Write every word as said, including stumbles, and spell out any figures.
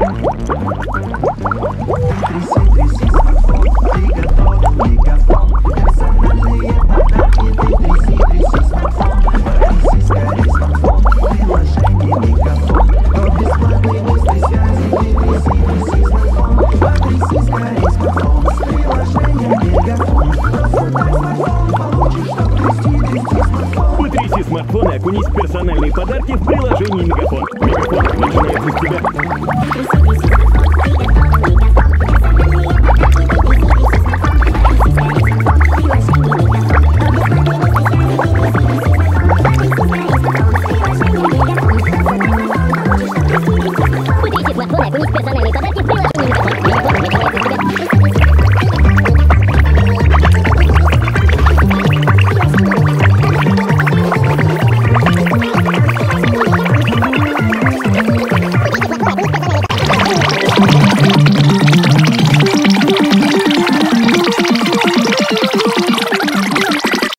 Потряси смартфон и окунись в персональные подарки в приложении Мегафон. Мегафон начинается с тебя. We'll be right back.